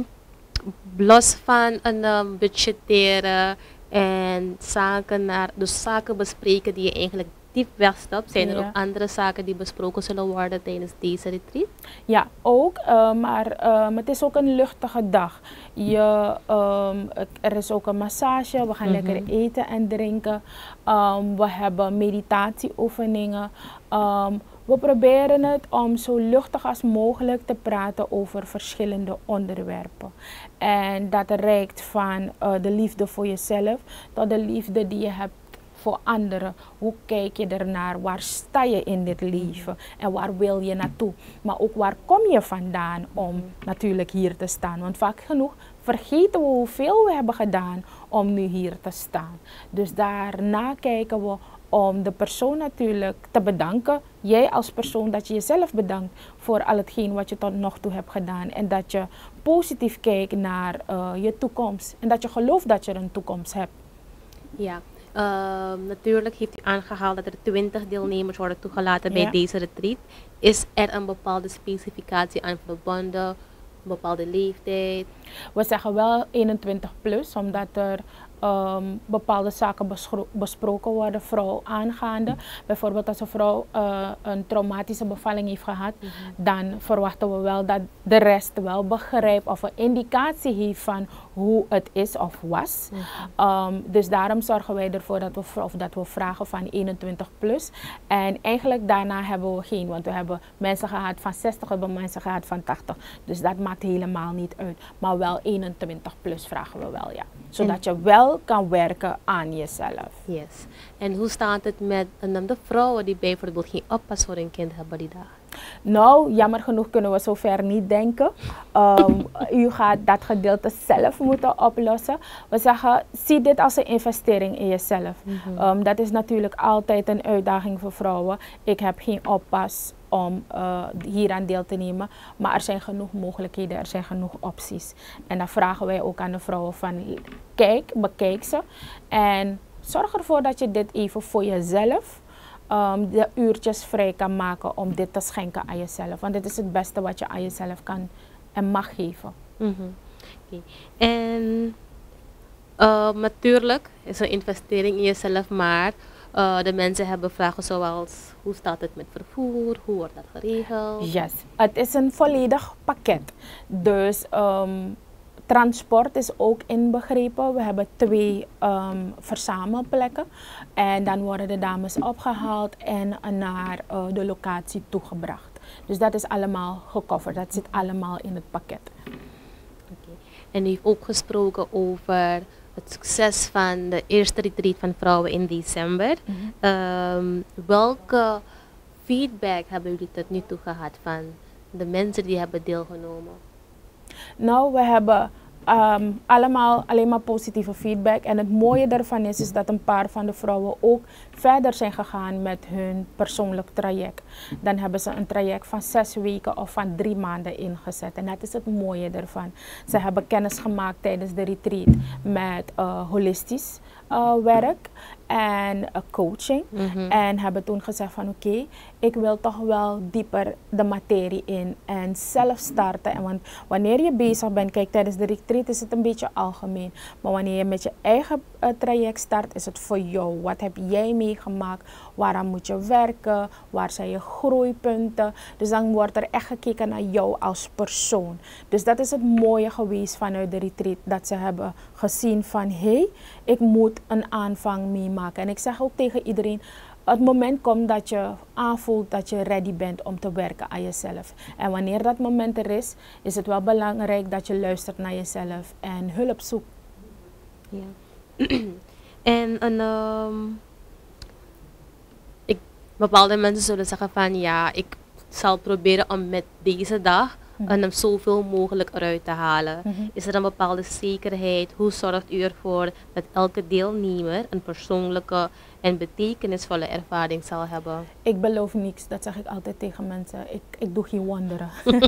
los van een um, budgetteren en zaken, naar, dus zaken bespreken die je eigenlijk diep wegstapt, zijn er ja. ook andere zaken die besproken zullen worden tijdens deze retreat? Ja, ook, uh, maar um, het is ook een luchtige dag. Je, um, er is ook een massage, we gaan mm-hmm. lekker eten en drinken. Um, we hebben meditatieoefeningen. Um, we proberen het om zo luchtig als mogelijk te praten over verschillende onderwerpen. En dat reikt van uh, de liefde voor jezelf tot de liefde die je hebt voor anderen. Hoe kijk je ernaar? Waar sta je in dit leven? En waar wil je naartoe? Maar ook waar kom je vandaan om natuurlijk hier te staan? Want vaak genoeg vergeten we hoeveel we hebben gedaan om nu hier te staan. Dus daarna kijken we om de persoon natuurlijk te bedanken. Jij als persoon, dat je jezelf bedankt voor al hetgeen wat je tot nog toe hebt gedaan. En dat je positief kijkt naar uh, je toekomst. En dat je gelooft dat je een toekomst hebt. Ja. Uh, natuurlijk heeft u aangehaald dat er twintig deelnemers worden toegelaten bij ja. deze retreat. Is er een bepaalde specificatie aan verbonden, een bepaalde leeftijd? We zeggen wel eenentwintig plus, omdat er um, bepaalde zaken besproken worden, vrouw aangaande. Bijvoorbeeld als een vrouw uh, een traumatische bevalling heeft gehad, mm-hmm. dan verwachten we wel dat de rest wel begrijpt of een indicatie heeft van hoe het is of was. Mm-hmm. um, dus daarom zorgen wij ervoor dat we, of dat we vragen van eenentwintig plus. En eigenlijk daarna hebben we geen, want we hebben mensen gehad van zestig, we hebben mensen gehad van tachtig. Dus dat maakt helemaal niet uit. Maar wel eenentwintig plus vragen we wel, ja. Zodat en je wel kan werken aan jezelf. Yes. En hoe staat het met um, de vrouwen die bijvoorbeeld geen oppas voor hun kind hebben die dag? Nou, jammer genoeg kunnen we zover niet denken. Um, u gaat dat gedeelte zelf moeten oplossen. We zeggen, zie dit als een investering in jezelf. Mm-hmm. um, dat is natuurlijk altijd een uitdaging voor vrouwen. Ik heb geen oppas om uh, hier aan deel te nemen. Maar er zijn genoeg mogelijkheden, er zijn genoeg opties. En dan vragen wij ook aan de vrouwen van, kijk, bekijk ze. En zorg ervoor dat je dit even voor jezelf, um, de uurtjes vrij kan maken om dit te schenken aan jezelf. Want dit is het beste wat je aan jezelf kan en mag geven. Mm-hmm. Okay. En uh, natuurlijk is een investering in jezelf, maar Uh, de mensen hebben vragen zoals, hoe staat het met vervoer, hoe wordt dat geregeld? Yes, het is een volledig pakket. Dus um, transport is ook inbegrepen. We hebben twee um, verzamelplekken. En dan worden de dames opgehaald en naar uh, de locatie toegebracht. Dus dat is allemaal gecoverd, dat zit allemaal in het pakket. Okay. En u heeft ook gesproken over het succes van de eerste retreat van vrouwen in december. Mm-hmm. um, welke feedback hebben jullie tot nu toe gehad van de mensen die hebben deelgenomen? Nou, we hebben um, allemaal alleen maar positieve feedback. En het mooie daarvan is, is dat een paar van de vrouwen ook verder zijn gegaan met hun persoonlijk traject. Dan hebben ze een traject van zes weken of van drie maanden ingezet. En dat is het mooie ervan. Ze hebben kennis gemaakt tijdens de retreat met uh, holistisch uh, werk en uh, coaching. Mm-hmm. En hebben toen gezegd van oké, okay, ik wil toch wel dieper de materie in en zelf starten. En want wanneer je bezig bent, kijk, tijdens de retreat is het een beetje algemeen. Maar wanneer je met je eigen uh, traject start, is het voor jou. Wat heb jij meegemaakt? Waaraan moet je werken? Waar zijn je groeipunten? Dus dan wordt er echt gekeken naar jou als persoon. Dus dat is het mooie geweest vanuit de retreat. Dat ze hebben gezien van, hé, hey, ik moet een aanvang meemaken. En ik zeg ook tegen iedereen, het moment komt dat je aanvoelt dat je ready bent om te werken aan jezelf. En wanneer dat moment er is, is het wel belangrijk dat je luistert naar jezelf en hulp zoekt. Ja. En een, um, ik, bepaalde mensen zullen zeggen van ja, ik zal proberen om met deze dag en hem zoveel mogelijk eruit te halen. Mm-hmm. Is er een bepaalde zekerheid? Hoe zorgt u ervoor dat elke deelnemer een persoonlijke en betekenisvolle ervaring zal hebben? Ik beloof niks, dat zeg ik altijd tegen mensen. Ik, ik doe geen wonderen.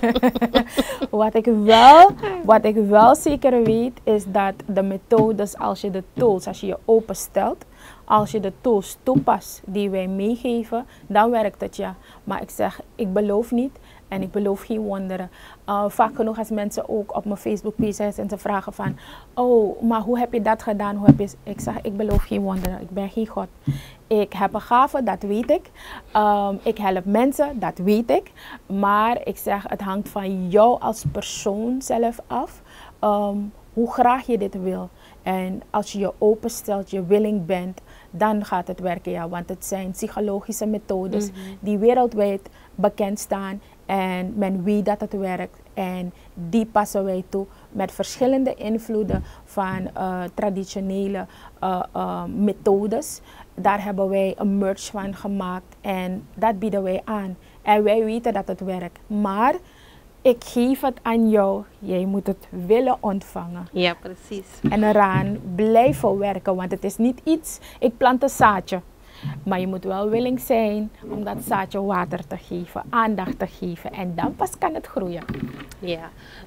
wat, ik wel, wat ik wel zeker weet is dat de methodes, als je de tools, als je je openstelt, als je de tools toepast die wij meegeven, dan werkt het ja. Maar ik zeg, ik beloof niet. En ik beloof geen wonderen. Uh, vaak genoeg als mensen ook op mijn Facebookpage zijn en ze vragen van, oh, maar hoe heb je dat gedaan? Hoe heb je... Ik zeg, ik beloof geen wonderen. Ik ben geen God. Ik heb een gave, dat weet ik. Um, ik help mensen, dat weet ik. Maar ik zeg, het hangt van jou als persoon zelf af. Um, hoe graag je dit wil. En als je je openstelt, je willing bent, dan gaat het werken. Ja, want het zijn psychologische methodes mm-hmm. die wereldwijd bekend staan. En men weet dat het werkt. En die passen wij toe met verschillende invloeden van uh, traditionele uh, uh, methodes. Daar hebben wij een merge van gemaakt en dat bieden wij aan. En wij weten dat het werkt. Maar ik geef het aan jou. Jij moet het willen ontvangen. Ja, precies. En eraan blijven werken. Want het is niet iets, ik plant een zaadje. Maar je moet wel willing zijn om dat zaadje water te geven, aandacht te geven. En dan pas kan het groeien. Ja,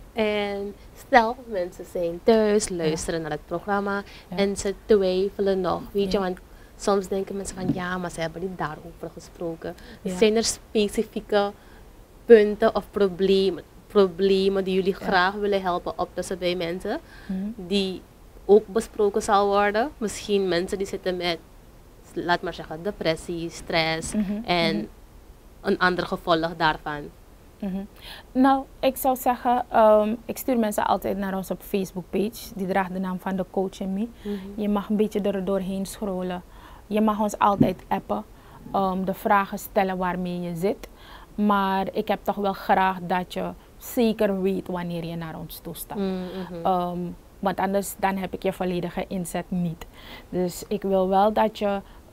en stel mensen zijn thuis, luisteren ja. naar het programma ja. en ze twijfelen nog. Weet ja. je, want soms denken mensen van ja, maar ze hebben niet daarover gesproken. Ja. Zijn er specifieke punten of problemen, problemen die jullie ja. graag willen helpen oplossen bij mensen, mm-hmm. die ook besproken zal worden? Misschien mensen die zitten met, laat maar zeggen, depressie, stress mm-hmm. en mm-hmm. een ander gevolg daarvan. Mm-hmm. Nou, ik zou zeggen, um, ik stuur mensen altijd naar onze Facebookpage. Die draagt de naam van de Coach in Me. Mm-hmm. Je mag een beetje er doorheen scrollen. Je mag ons altijd appen, um, de vragen stellen waarmee je zit. Maar ik heb toch wel graag dat je zeker weet wanneer je naar ons toestapt. Mm-hmm. um, want anders dan heb ik je volledige inzet niet. Dus ik wil wel dat je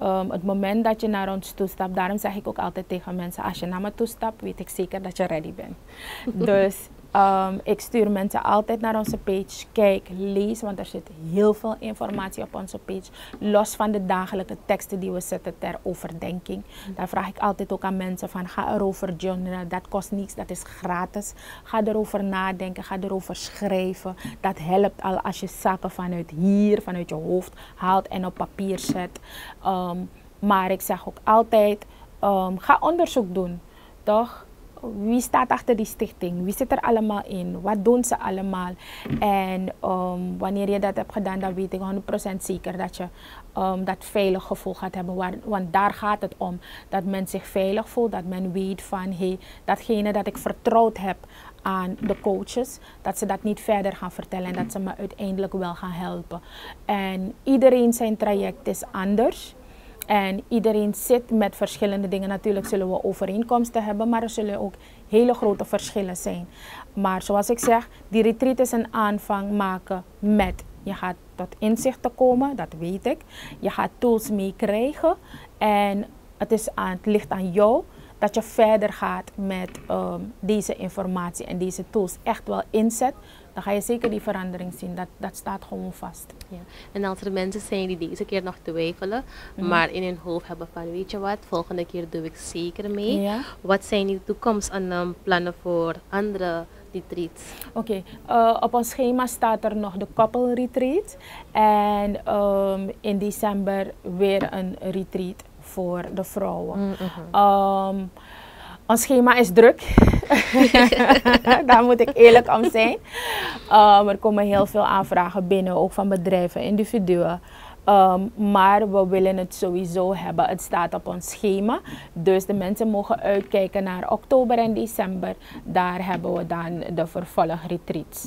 um, het moment dat je naar ons toestapt, daarom zeg ik ook altijd tegen mensen, als je naar me toestapt, weet ik zeker dat je ready bent. Dus um, ik stuur mensen altijd naar onze page. Kijk, lees, want er zit heel veel informatie op onze page. Los van de dagelijkse teksten die we zetten ter overdenking. Daar vraag ik altijd ook aan mensen van, ga erover journalen. Dat kost niets, dat is gratis. Ga erover nadenken, ga erover schrijven. Dat helpt al als je zaken vanuit hier, vanuit je hoofd haalt en op papier zet. Um, maar ik zeg ook altijd, um, ga onderzoek doen, toch? Wie staat achter die stichting? Wie zit er allemaal in? Wat doen ze allemaal? En um, wanneer je dat hebt gedaan, dan weet ik honderd procent zeker dat je um, dat veilig gevoel gaat hebben. Waar, want daar gaat het om. Dat men zich veilig voelt, dat men weet van, hey, datgene dat ik vertrouwd heb aan de coaches, dat ze dat niet verder gaan vertellen en dat ze me uiteindelijk wel gaan helpen. En iedereen zijn traject is anders. En iedereen zit met verschillende dingen. Natuurlijk zullen we overeenkomsten hebben, maar er zullen ook hele grote verschillen zijn. Maar zoals ik zeg, die retreat is een aanvang maken met, je gaat tot inzichten komen, dat weet ik. Je gaat tools meekrijgen en het, is aan, het ligt aan jou dat je verder gaat met um, deze informatie en deze tools echt wel inzet. Dan ga je zeker die verandering zien. Dat, dat staat gewoon vast. Ja. En als er mensen zijn die deze keer nog twijfelen, mm. maar in hun hoofd hebben van, weet je wat, volgende keer doe ik zeker mee. Ja. Wat zijn die toekomstplannen um, voor andere retreats? Oké, okay. uh, op ons schema staat er nog de couple retreat. En um, in december weer een retreat voor de vrouwen. Mm-hmm. um, Ons schema is druk. Daar moet ik eerlijk om zijn. Um, er komen heel veel aanvragen binnen, ook van bedrijven, individuen. Um, maar we willen het sowieso hebben. Het staat op ons schema. Dus de mensen mogen uitkijken naar oktober en december. Daar hebben we dan de vervolgretreats.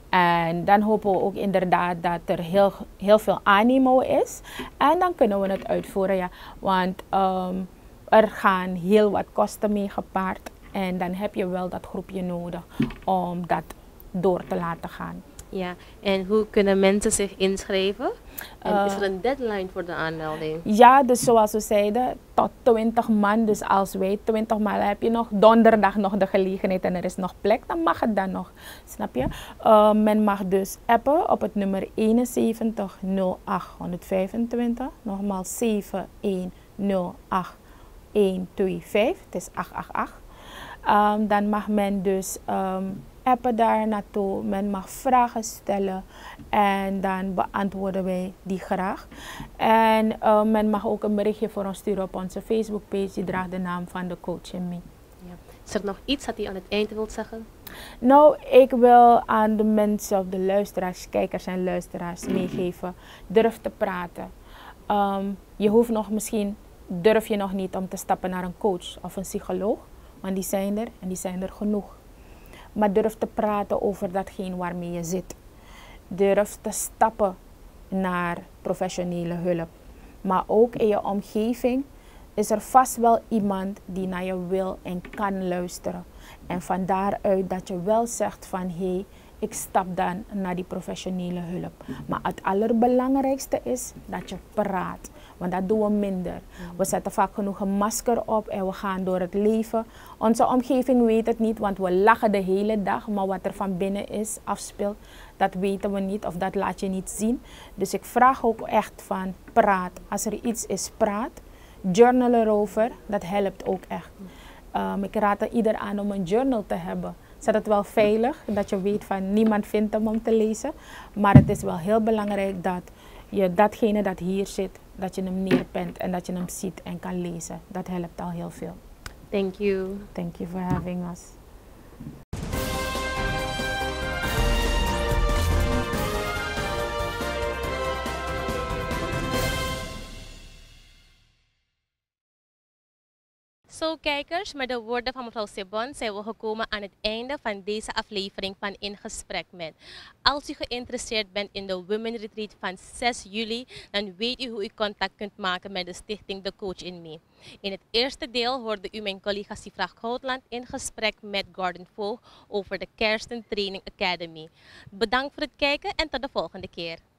En dan hopen we ook inderdaad dat er heel, heel veel animo is. En dan kunnen we het uitvoeren. Ja. Want um, er gaan heel wat kosten mee gepaard. En dan heb je wel dat groepje nodig om dat door te laten gaan. Ja, en hoe kunnen mensen zich inschrijven? En uh, is er een deadline voor de aanmelding? Ja, dus zoals we zeiden, tot twintig man. Dus als wij twintig man heb je nog donderdag nog de gelegenheid en er is nog plek, dan mag het dan nog. Snap je? Uh, men mag dus appen op het nummer eenenzeventig nul acht honderdvijfentwintig. Nogmaals zeven een nul acht een twee vijf. Het is acht acht acht. Um, dan mag men dus um, appen daar naartoe. Men mag vragen stellen en dan beantwoorden wij die graag. En uh, men mag ook een berichtje voor ons sturen op onze Facebookpage. Die draagt de naam van de coach in me. Ja. Is er nog iets dat u aan het eind wilt zeggen? Nou, ik wil aan de mensen, of de luisteraars, kijkers en luisteraars meegeven. Durf te praten. Um, je hoeft nog misschien, durf je nog niet om te stappen naar een coach of een psycholoog. Want die zijn er en die zijn er genoeg. Maar durf te praten over datgene waarmee je zit. Durf te stappen naar professionele hulp. Maar ook in je omgeving is er vast wel iemand die naar je wil en kan luisteren. En van daaruit dat je wel zegt van hé, hey, ik stap dan naar die professionele hulp. Maar het allerbelangrijkste is dat je praat. Want dat doen we minder. We zetten vaak genoeg een masker op en we gaan door het leven. Onze omgeving weet het niet, want we lachen de hele dag. Maar wat er van binnen is, afspeelt, dat weten we niet of dat laat je niet zien. Dus ik vraag ook echt van praat. Als er iets is, praat. Journal erover, dat helpt ook echt. Um, ik raad er ieder aan om een journal te hebben. Zet het wel veilig, dat je weet van niemand vindt hem om te lezen. Maar het is wel heel belangrijk dat je datgene dat hier zit, dat je hem neerpent en dat je hem ziet en kan lezen. Dat helpt al heel veel. Thank you. Thank you for having us. Zo kijkers, met de woorden van mevrouw Sebon zijn we gekomen aan het einde van deze aflevering van In Gesprek Met. Als u geïnteresseerd bent in de Women Retreat van zes juli, dan weet u hoe u contact kunt maken met de stichting The Coach in Me. In het eerste deel hoorde u mijn collega Sifra Goudland in gesprek met Gordon Voogd over de Kersten Training Academy. Bedankt voor het kijken en tot de volgende keer.